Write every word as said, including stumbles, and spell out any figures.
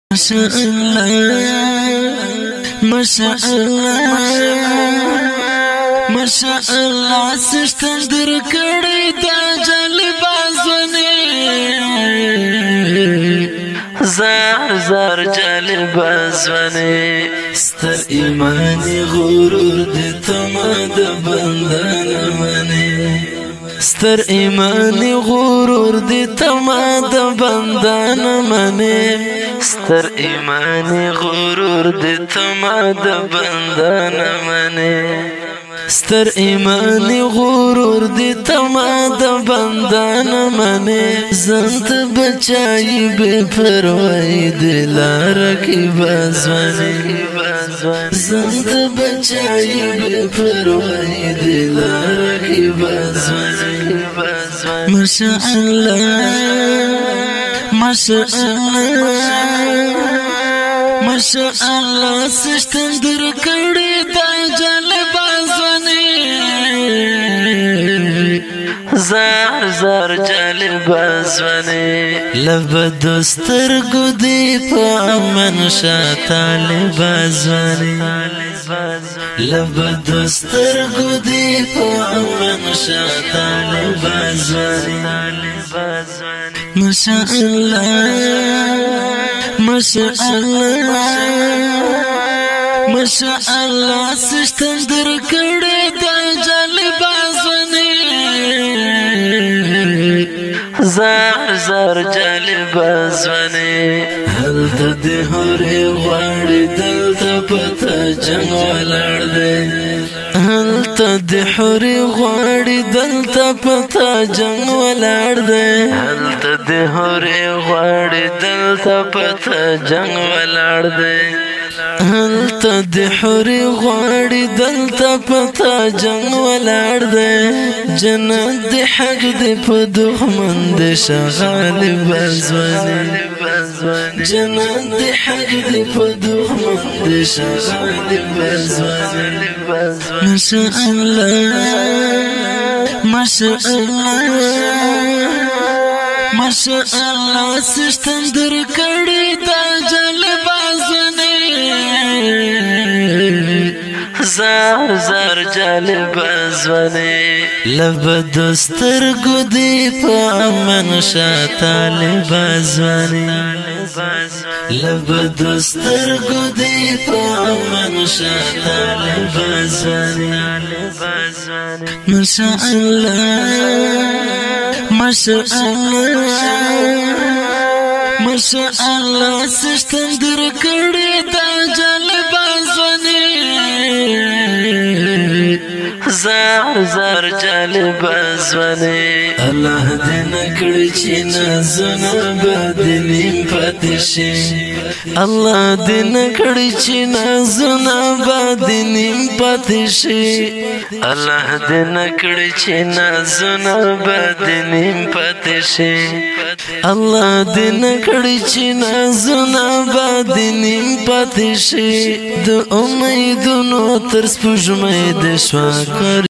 MashaAllah, MashaAllah, MashaAllah, sistem درکړی دا جلب ازونه زار زار جلب ازونه ستر ایمانی غرور دې تما د بندان منه ستر ایمانی غرور دی تما د بندان منه ستر ایمانی غرور دی تما د بندان منه ستر ایمانی غرور دی تما د بندان منه زنت بچای بے پروايي دلار کی بازوانه زنت بچای بے پروايي دلار کی بازوانه MashaAllah, MashaAllah, MashaAllah, sistem درکړی دا جلب ازونه زار زار جلب ازونه لب دستر ګدی په امن شاه طالب ازونه لب دستر ګدی په امن شاه طالب ازونه MashaAllah, MashaAllah, MashaAllah, sistem درکړی دا جلب ازونه زار زار جلب ازونه هلته د هورې غواړي دلته پته جنګ ولاړ دی هلته د هورې غواړي دلته پته جنګ ولاړ دی هلته د هورې غواړي دلته پته جنګ ولاړ دی هلته د هورې غواړي دلته پته جنګ ولاړ دی جنت د حق دی په دښمن د شغال بازوانه جنت د حق دی په دښمن د شغال بازوانه MashaAllah, MashaAllah, MashaAllah, sistem درکړی دا جلب ازونه زار زار جلب ازونه لب دستر ګدی په امن شاه طالب ازونه لب دستر ګدی په امن شاه طالب ازونه MashaAllah, MashaAllah, MashaAllah, sistem درکړی دا جلب ازونه زار زار جلب ازونه الله دې نکړي چې نازونه بدنیم پاتې شي الله دې نکړي چې نازونه بدنیم پاتې شي الله دې نکړي چې نازونه بدنیم پاتې شي الله دې نکړي چې نازونه بدنیم پاتې شي د امیدونو تر سپوږمۍ د شوا